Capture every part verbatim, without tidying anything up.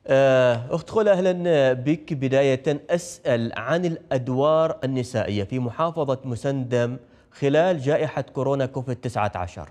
آه، أخت خولا، أهلا بك. بداية أسأل عن الأدوار النسائية في محافظة مسندم خلال جائحة كورونا كوفيد تسعة عشر.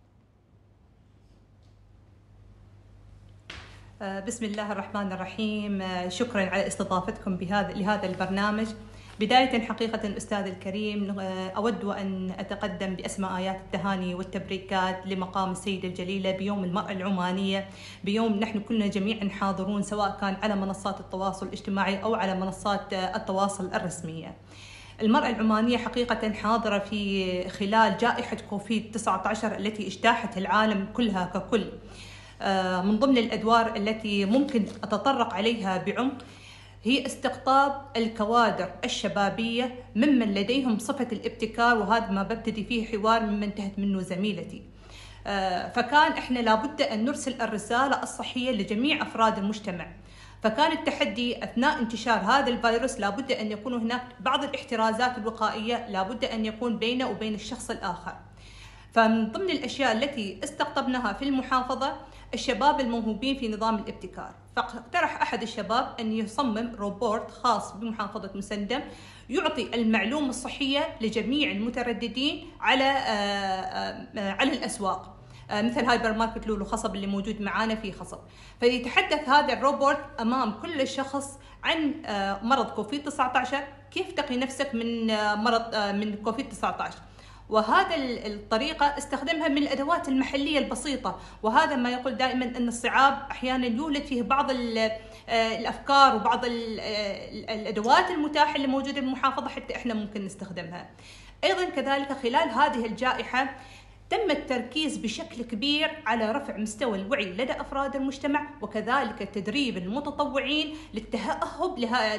بسم الله الرحمن الرحيم. شكرا على استضافتكم بهذا لهذا البرنامج. بداية حقيقة الأستاذ الكريم، أود أن أتقدم بأسمى آيات التهاني والتبريكات لمقام السيدة الجليلة بيوم المرأة العمانية، بيوم نحن كلنا جميعا حاضرون سواء كان على منصات التواصل الاجتماعي أو على منصات التواصل الرسمية. المرأة العمانية حقيقة حاضرة في خلال جائحة كوفيد تسعة عشر التي اجتاحت العالم كلها ككل. من ضمن الأدوار التي ممكن أتطرق عليها بعمق هي استقطاب الكوادر الشبابية ممن لديهم صفة الابتكار، وهذا ما ببتدي فيه حوار مما انتهت منه زميلتي. فكان احنا لابد أن نرسل الرسالة الصحية لجميع أفراد المجتمع. فكان التحدي أثناء انتشار هذا الفيروس لابد أن يكون هناك بعض الاحترازات الوقائية لابد أن يكون بينه وبين الشخص الآخر. فمن ضمن الأشياء التي استقطبناها في المحافظة الشباب الموهوبين في نظام الابتكار. فاقترح أحد الشباب أن يصمم روبوت خاص بمحافظة مسندم يعطي المعلومة الصحية لجميع المترددين على على الأسواق، مثل هايبر ماركت لولو خصب اللي موجود معانا في خصب. فيتحدث هذا الروبوت أمام كل شخص عن مرض كوفيد تسعة عشر، كيف تقي نفسك من مرض من كوفيد تسعة عشر. وهذا الطريقة استخدمها من الأدوات المحلية البسيطة، وهذا ما يقول دائما أن الصعاب أحيانا يولد فيه بعض الأفكار وبعض الأدوات المتاحة اللي موجودة بالمحافظة حتى إحنا ممكن نستخدمها. أيضا كذلك خلال هذه الجائحة تم التركيز بشكل كبير على رفع مستوى الوعي لدى أفراد المجتمع، وكذلك تدريب المتطوعين للتأهب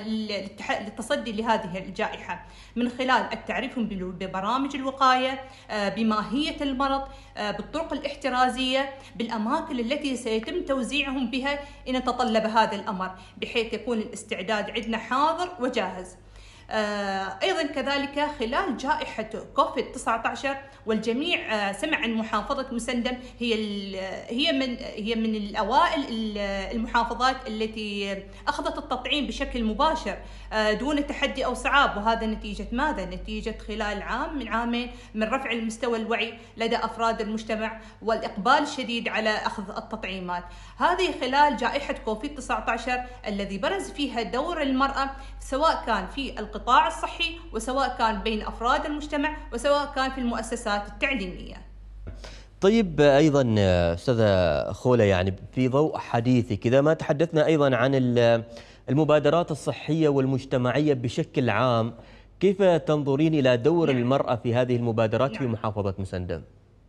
للتصدي لهذه الجائحة من خلال التعريفهم ببرامج الوقاية، بماهية المرض، بالطرق الاحترازية، بالأماكن التي سيتم توزيعهم بها إن تطلب هذا الأمر، بحيث يكون الاستعداد عندنا حاضر وجاهز. أيضا كذلك خلال جائحة كوفيد تسعة عشر والجميع سمع عن محافظة مسندم، هي هي من هي من الأوائل المحافظات التي أخذت التطعيم بشكل مباشر دون تحدي أو صعاب. وهذا نتيجة ماذا؟ نتيجة خلال عام من عامين من رفع المستوى الوعي لدى أفراد المجتمع والإقبال الشديد على أخذ التطعيمات. هذه خلال جائحة كوفيد تسعة عشر الذي برز فيها دور المرأة، سواء كان في القطاع الصحي وسواء كان بين أفراد المجتمع وسواء كان في المؤسسات التعليمية. طيب، أيضا أستاذة خولا، يعني في ضوء حديثك إذا ما تحدثنا أيضا عن المبادرات الصحية والمجتمعية بشكل عام، كيف تنظرين إلى دور نعم. المرأة في هذه المبادرات نعم. في محافظة مسندم؟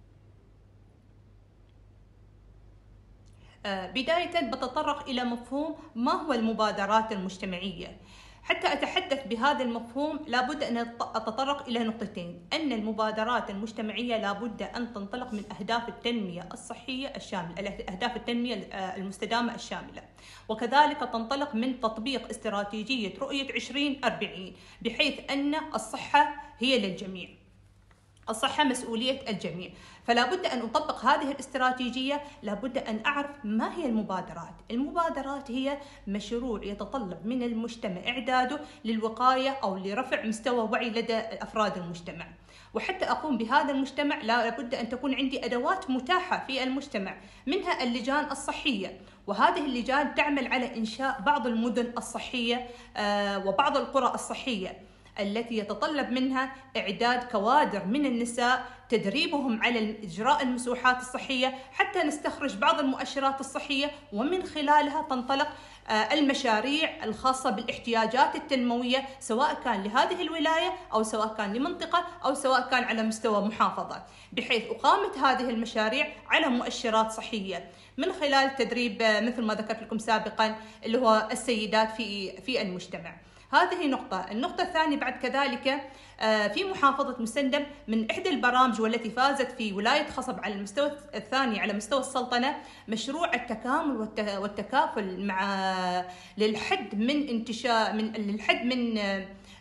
بداية بتطرق إلى مفهوم ما هو المبادرات المجتمعية. حتى أتحدث بهذا المفهوم لابد أن أتطرق إلى نقطتين: أن المبادرات المجتمعية لابد أن تنطلق من أهداف التنمية الصحية الشاملة، أهداف التنمية المستدامة الشاملة، وكذلك تنطلق من تطبيق استراتيجية رؤية عشرين أربعين، بحيث أن الصحة هي للجميع، الصحة مسؤولية الجميع. فلا بد أن أطبق هذه الاستراتيجية، لا بد أن أعرف ما هي المبادرات. المبادرات هي مشروع يتطلب من المجتمع إعداده للوقاية أو لرفع مستوى وعي لدى أفراد المجتمع. وحتى أقوم بهذا المجتمع لا بد أن تكون عندي أدوات متاحة في المجتمع، منها اللجان الصحية، وهذه اللجان تعمل على إنشاء بعض المدن الصحية وبعض القرى الصحية التي يتطلب منها إعداد كوادر من النساء، تدريبهم على إجراء المسوحات الصحية حتى نستخرج بعض المؤشرات الصحية، ومن خلالها تنطلق المشاريع الخاصة بالاحتياجات التنموية، سواء كان لهذه الولاية أو سواء كان لمنطقة أو سواء كان على مستوى محافظة، بحيث أقامت هذه المشاريع على مؤشرات صحية من خلال تدريب مثل ما ذكرت لكم سابقا اللي هو السيدات في في المجتمع. هذه نقطة. النقطة الثانية بعد كذلك في محافظة مسندم من إحدى البرامج والتي فازت في ولاية خصب على المستوى الثاني على مستوى السلطنة مشروع التكامل والتكافل مع للحد من انتشار من للحد من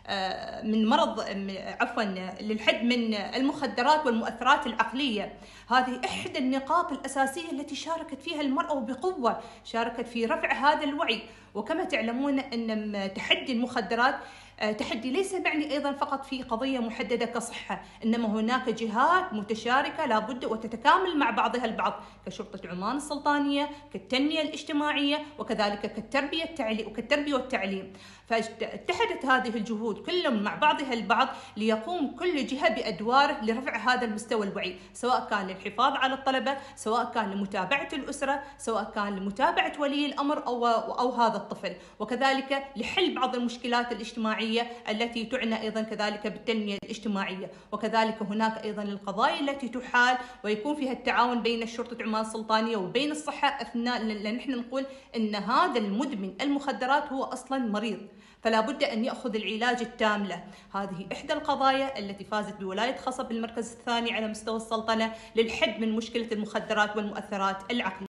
من مرض عفوا للحد من المخدرات والمؤثرات العقلية. هذه إحدى النقاط الأساسية التي شاركت فيها المرأة وبقوة، شاركت في رفع هذا الوعي. وكما تعلمون أن تحدي المخدرات تحدي ليس معني أيضا فقط في قضية محددة كصحة، إنما هناك جهات متشاركة لابد وتتكامل مع بعضها البعض، كشرطة عمان السلطانية، كالتنمية الاجتماعية، وكذلك كالتربية التعليم وكالتربية والتعليم. فاتحدت هذه الجهود كلهم مع بعضها البعض ليقوم كل جهة بأدواره لرفع هذا المستوى الوعي، سواء كان للحفاظ على الطلبة، سواء كان لمتابعة الأسرة، سواء كان لمتابعة ولي الأمر أو أو هذا الطفل، وكذلك لحل بعض المشكلات الاجتماعية التي تعنى أيضا كذلك بالتنمية الاجتماعية. وكذلك هناك أيضا القضايا التي تحال ويكون فيها التعاون بين الشرطة عمان السلطانية وبين الصحة، أثناء لأن نحن نقول أن هذا المدمن المخدرات هو أصلا مريض، فلا بد أن يأخذ العلاج التام له. هذه إحدى القضايا التي فازت بولاية خصب بالمركز الثاني على مستوى السلطنة للحد من مشكلة المخدرات والمؤثرات العقلية.